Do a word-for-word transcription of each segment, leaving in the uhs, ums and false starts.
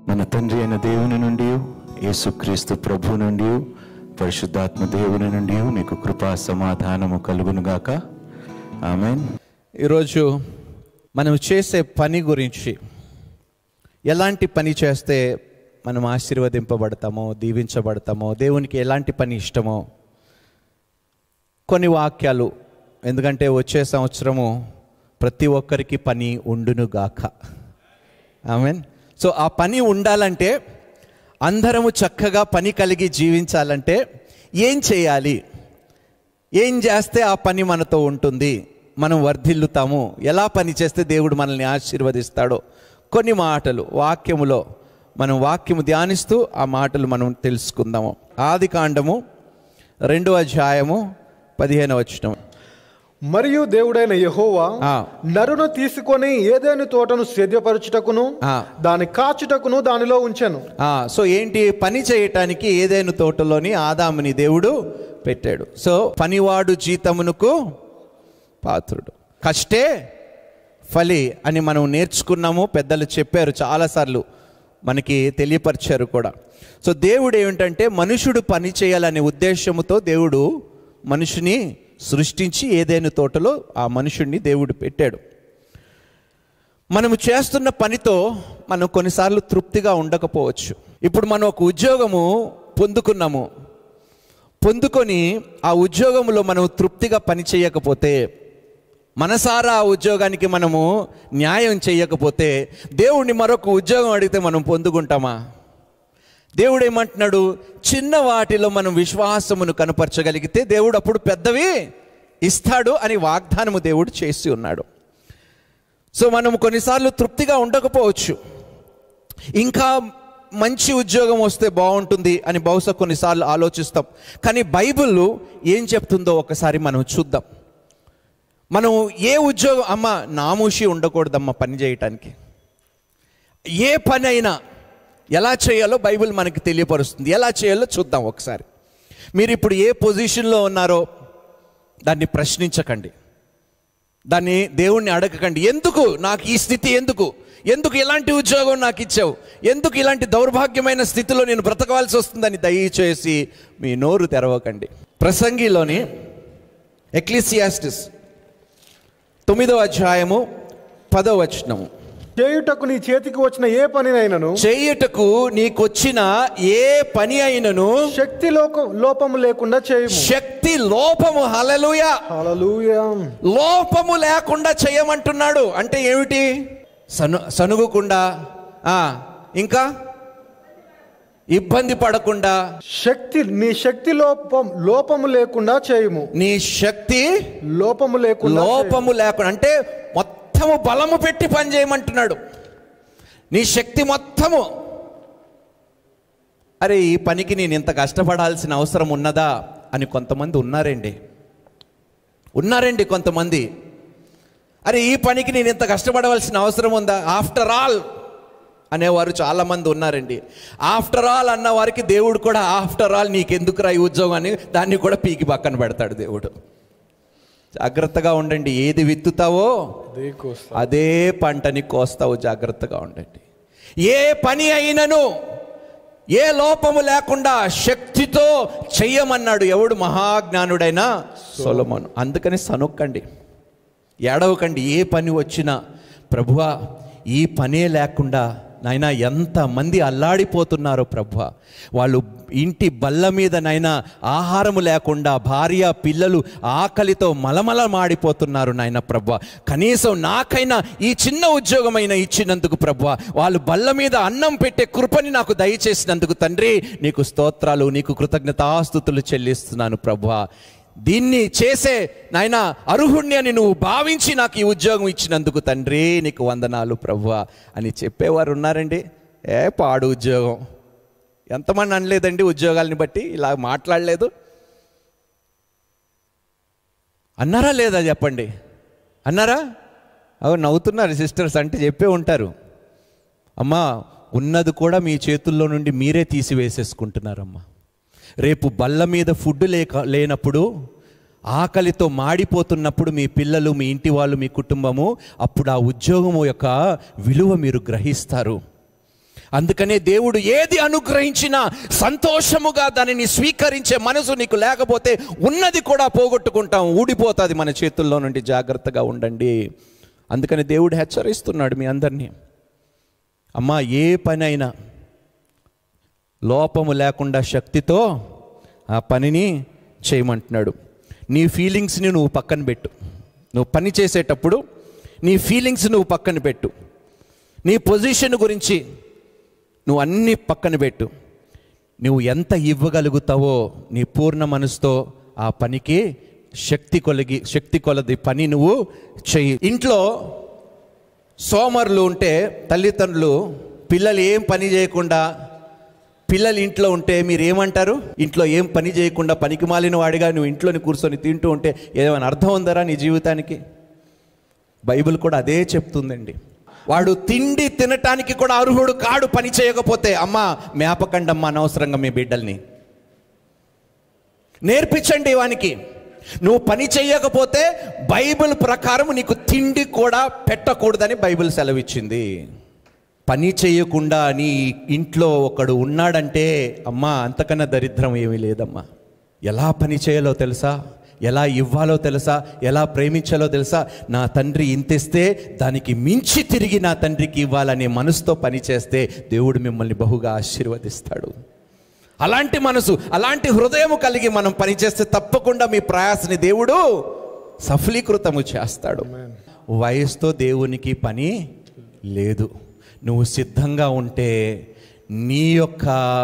మన తండ్రి అయిన దేవుని నుండి, యేసుక్రీస్తు ప్రభు నుండి, పరిశుద్ధాత్మ దేవుని నుండి మీకు కృపా సమాధానము కలుగునుగాక. ఆమేన్. ఈరోజు మనం చేసే పని గురించి, ఎలాంటి పని చేస్తే మనం ఆశీర్వదింపబడతామో, దీవించబడతామో, దేవునికి ఎలాంటి పని ఇష్టమో కొన్ని వాక్యాలు. ఎందుకంటే వచ్చే సంవత్సరము ప్రతి ఒక్కరికి పని ఉండునుగాక. ఆమేన్. సో ఆ పని ఉండాలంటే, అందరము చక్కగా పని కలిగి జీవించాలంటే ఏం చేయాలి, ఏం చేస్తే ఆ పని మనతో ఉంటుంది, మనం వర్ధిల్లుతాము, ఎలా పని చేస్తే దేవుడు మనల్ని ఆశీర్వదిస్తాడో కొన్ని మాటలు వాక్యములో మనం వాక్యము ధ్యానిస్తూ ఆ మాటలు మనం తెలుసుకుందాము. ఆది కాండము రెండో అధ్యాయము పదిహేనవ వచనం. మరియు దేవుడైన యెహోవా నరును తీసుకొని ఏదైనా తోటను సేద్యపరచుటకును దాని కాచుటకును దానిలో ఉంచెను. సో ఏంటి, పని చేయటానికి ఏదైనా తోటలోని ఆదాముని దేవుడు పెట్టాడు. సో పనివాడు జీతమునకు పాత్రుడు, కష్టే ఫలి అని మనం నేర్చుకున్నాము. పెద్దలు చెప్పారు, చాలాసార్లు మనకి తెలియపరిచారు కూడా. సో దేవుడు ఏమిటంటే, మనుషుడు పని చేయాలనే ఉద్దేశంతో దేవుడు మనుషుని సృష్టించి ఏదైనా తోటలో ఆ మనుషుడిని దేవుడు పెట్టాడు. మనము చేస్తున్న పనితో మనం కొన్నిసార్లు తృప్తిగా ఉండకపోవచ్చు. ఇప్పుడు మనం ఒక ఉద్యోగము పొందుకున్నాము, పొందుకొని ఆ ఉద్యోగంలో మనం తృప్తిగా పని చేయకపోతే, మనసారా ఆ ఉద్యోగానికి మనము న్యాయం చేయకపోతే, దేవుడిని మరొక ఉద్యోగం అడిగితే మనం పొందుకుంటామా? దేవుడు ఏమంటున్నాడు, చిన్న వాటిలో మనం విశ్వాసమును కనపరచగలిగితే దేవుడు అప్పుడు పెద్దవి ఇస్తాడు అని వాగ్దానము దేవుడు చేసి ఉన్నాడు. సో మనం కొన్నిసార్లు తృప్తిగా ఉండకపోవచ్చు, ఇంకా మంచి ఉద్యోగం వస్తే బాగుంటుంది అని బహుశా కొన్నిసార్లు ఆలోచిస్తాం. కానీ బైబిల్ ఏం చెప్తుందో ఒకసారి మనం చూద్దాం. మనం ఏ ఉద్యోగం, అమ్మ నామూషి ఉండకూడదమ్మ పని చేయటానికి. ఏ పని అయినా ఎలా చేయాలో బైబిల్ మనకి తెలియపరుస్తుంది. ఎలా చేయాలో చూద్దాం ఒకసారి. మీరు ఇప్పుడు ఏ పొజిషన్లో ఉన్నారో దాన్ని ప్రశ్నించకండి, దాన్ని దేవుణ్ణి అడగకండి. ఎందుకు నాకు ఈ స్థితి, ఎందుకు ఎందుకు ఇలాంటి ఉద్యోగం నాకు ఇచ్చావు, ఎందుకు ఇలాంటి దౌర్భాగ్యమైన స్థితిలో నేను బ్రతకవలసి వస్తుందని దయచేసి మీ నోరు తెరవకండి. ప్రసంగిలోని ఎక్లీసియాస్టిస్ తొమ్మిదో అధ్యాయము పదో వచనము. చేయుటకు నీ చేతికి వచ్చిన ఏ పని అయినను, చేయుటకు నీకొచ్చిన ఏ పని అయినను శక్తి లోపము లేకుండా చేయము. శక్తి లోపము, హల్లెలూయా హల్లెలూయా, లోపము లేకుండా చేయమంటున్నాడు. అంటే ఏమిటి? సను సనుగుకుండా, ఇంకా ఇబ్బంది పడకుండా, శక్తి నీ శక్తి లోపం లోపము లేకుండా చేయము. నీ శక్తి లోపము లేకుండా లోపము లేకుండా అంటే మొత్తము బలము పెట్టి పని చేయమంటున్నాడు. నీ శక్తి మొత్తము. అరే ఈ పనికి నేను ఇంత కష్టపడాల్సిన అవసరం ఉన్నదా అని కొంతమంది ఉన్నారండి ఉన్నారండి కొంతమంది. అరే ఈ పనికి నేను ఇంత కష్టపడవలసిన అవసరం ఉందా, ఆఫ్టర్ ఆల్ అనేవారు చాలామంది ఉన్నారండి. ఆఫ్టర్ ఆల్ అన్న వారికి దేవుడు కూడా ఆఫ్టర్ ఆల్ నీకెందుకురా ఈ ఉద్యోగం అని దాన్ని కూడా పీకి పక్కన పెడతాడు దేవుడు. జాగ్రత్తగా ఉండండి, ఏది విత్తుతావో అదే పంటని కోస్తావు. జాగ్రత్తగా ఉండండి. ఏ పని అయినను ఏ లోపము లేకుండా శక్తితో చెయ్యమన్నాడు ఎవడు? మహాజ్ఞానుడైన సొలొమోను. అందుకని సనొక్కండి, ఏడవకండి. ఏ పని వచ్చినా ప్రభువా ఈ పనే లేకుండా నాయనా ఎంతమంది అల్లాడిపోతున్నారో ప్రభువా, వాళ్ళు ఇంటి బల్ల మీద నైనా ఆహారము లేకుండా భార్య పిల్లలు ఆకలితో మలమల మాడిపోతున్నారు నాయన ప్రభువా. కనీసం నాకైనా ఈ చిన్న ఉద్యోగమైనా ఇచ్చినందుకు ప్రభువా, వాళ్ళు బల్ల మీద అన్నం పెట్టే కృపని నాకు దయచేసినందుకు తండ్రి నీకు స్తోత్రాలు, నీకు కృతజ్ఞతాస్తుతులు చెల్లిస్తున్నాను ప్రభువా. దీన్ని చేసే నాయన అర్హుణ్ణి అని నువ్వు భావించి నాకు ఈ ఉద్యోగం ఇచ్చినందుకు తండ్రి నీకు వందనాలు ప్రభువా అని చెప్పేవారు ఉన్నారండి. ఏ పాడు ఉద్యోగం, ఎంతమంది అనలేదండి ఉద్యోగాలని బట్టి ఇలా మాట్లాడలేదు? అన్నారా లేదా చెప్పండి, అన్నారా? అవు నవ్వుతున్నారు సిస్టర్స్, అంటే చెప్పే ఉంటారు. అమ్మా ఉన్నది కూడా మీ చేతుల్లో నుండి మీరే తీసివేసేసుకుంటున్నారమ్మా. రేపు బల్ల మీద ఫుడ్ లేక లేనప్పుడు ఆకలితో మాడిపోతున్నప్పుడు మీ పిల్లలు, మీ ఇంటి వాళ్ళు, మీ కుటుంబము, అప్పుడు ఆ ఉద్యోగము యొక్క విలువ మీరు గ్రహిస్తారు. అందుకనే దేవుడు ఏది అనుగ్రహించినా సంతోషముగా దానిని స్వీకరించే మనసు నీకు లేకపోతే ఉన్నది కూడా పోగొట్టుకుంటాం, ఊడిపోతుంది మన చేతుల్లో నుండి. జాగ్రత్తగా ఉండండి. అందుకని దేవుడు హెచ్చరిస్తున్నాడు మీ అందరినీ. అమ్మా, ఏ పని అయినా లోపము లేకుండా శక్తితో ఆ పనిని చేయమంటున్నాడు. నీ ఫీలింగ్స్ని నువ్వు పక్కన పెట్టు. నువ్వు పని చేసేటప్పుడు నీ ఫీలింగ్స్ నువ్వు పక్కన పెట్టు. నీ పొజిషన్ గురించి నువ్వు అన్నీ పక్కన పెట్టు. నువ్వు ఎంత ఇవ్వగలుగుతావో నీ పూర్ణ మనసుతో ఆ పనికి శక్తి కొలిగి శక్తి కొలది పని నువ్వు చెయ్యి. ఇంట్లో సోమరులు ఉంటే తల్లిదండ్రులు పిల్లలు ఏం పని చేయకుండా, పిల్లలు ఇంట్లో ఉంటే మీరు ఏమంటారు? ఇంట్లో ఏం పని చేయకుండా పనికి మాలిన వాడిగా నువ్వు ఇంట్లోని కూర్చొని తింటూ ఉంటే ఏమైనా అర్థం ఉందరా నీ జీవితానికి? బైబిల్ కూడా అదే చెప్తుందండి. వాడు తిండి తినటానికి కూడా అర్హుడు కాడు పని చేయకపోతే. అమ్మ, మేపకండి అమ్మ అనవసరంగా మీ బిడ్డల్ని. నేర్పించండి వానికి. నువ్వు పని చేయకపోతే బైబిల్ ప్రకారం నీకు తిండి కూడా పెట్టకూడదని బైబిల్ సెలవిచ్చింది. పని చేయకుండా నీ ఇంట్లో ఒకడు ఉన్నాడంటే అమ్మా, అంతకన్నా దరిద్రం ఏమీ లేదమ్మా. ఎలా పని చేయాలో తెలుసా? ఎలా ఇవ్వాలో తెలుసా? ఎలా ప్రేమించాలో తెలుసా? నా తండ్రి ఇంతిస్తే దానికి మించి తిరిగి నా తండ్రికి ఇవ్వాలనే మనసుతో పని చేస్తే దేవుడు మిమ్మల్ని బహుగా ఆశీర్వదిస్తాడు. అలాంటి మనసు, అలాంటి హృదయం కలిగి మనం పనిచేస్తే తప్పకుండా మీ ప్రయాసని దేవుడు సఫలీకృతము చేస్తాడు. వయసుతో దేవునికి పని లేదు. నువ్వు సిద్ధంగా ఉంటే నీ యొక్క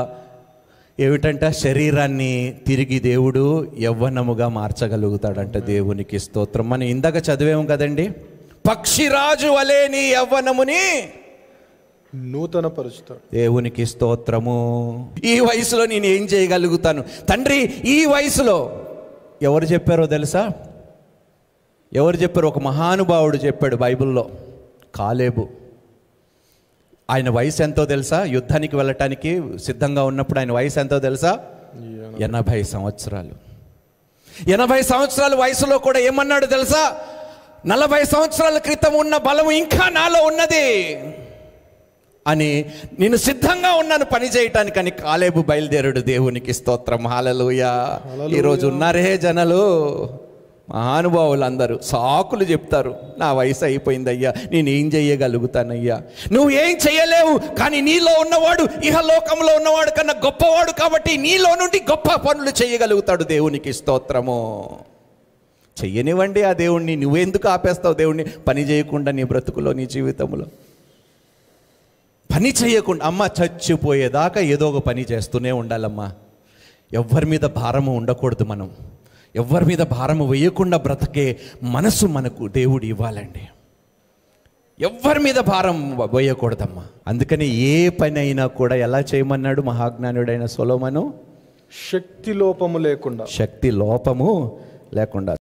ఏమిటంట శరీరాన్ని తిరిగి దేవుడు యవ్వనముగా మార్చగలుగుతాడంట. దేవునికి స్తోత్రం. మనం ఇందాక చదివాము కదండి, పక్షిరాజు వలె నీ యవ్వనముని నూతన పరుస్తాడు. దేవునికి స్తోత్రము. ఈ వయసులో నేను ఏం చేయగలుగుతాను తండ్రి? ఈ వయసులో ఎవరు చెప్పారో తెలుసా? ఎవరు చెప్పారు? ఒక మహానుభావుడు చెప్పాడు బైబిల్లో. కాలేబు. ఆయన వయసు ఎంతో తెలుసా? యుద్ధానికి వెళ్ళటానికి సిద్ధంగా ఉన్నప్పుడు ఆయన వయసు ఎంతో తెలుసా? ఎనభై సంవత్సరాలు. ఎనభై సంవత్సరాల వయసులో కూడా ఏమన్నాడు తెలుసా? నలభై సంవత్సరాల క్రితం ఉన్న బలం ఇంకా నాలో ఉన్నది అని, నేను సిద్ధంగా ఉన్నాను పని చేయటానికి అని కాలేబు బయలుదేరాడు. దేవునికి స్తోత్రం. హల్లెలూయా. ఈరోజు ఉన్నారే జనాలు, మహానుభావులు అందరూ సాకులు చెప్తారు. నా వయసు అయిపోయిందయ్యా, నేను ఏం చెయ్యగలుగుతానయ్యా. నువ్వు ఏం చెయ్యలేవు, కానీ నీలో ఉన్నవాడు ఇహలోకంలో ఉన్నవాడు కన్నా గొప్పవాడు కాబట్టి నీలో నుండి గొప్ప పనులు చేయగలుగుతాడు. దేవునికి స్తోత్రము. చెయ్యనివ్వండి ఆ దేవుణ్ణి. నువ్వెందుకు ఆపేస్తావు దేవుణ్ణి పని చేయకుండా నీ బ్రతుకులో, నీ జీవితంలో? పని చేయకుండా అమ్మ చచ్చిపోయేదాకా ఏదో ఒక పని చేస్తూనే ఉండాలమ్మా. ఎవ్వరి మీద భారము ఉండకూడదు. మనం ఎవ్వరి మీద భారము వేయకుండా బ్రతకే మనసు మనకు దేవుడు ఇవ్వాలండి. ఎవ్వరి మీద భారం వేయకూడదమ్మా. అందుకని ఏ పని అయినా కూడా ఎలా చేయమన్నాడు మహాజ్ఞానుడైన సొలొమోను? శక్తి లోపము లేకుండా. శక్తి లోపము లేకుండా.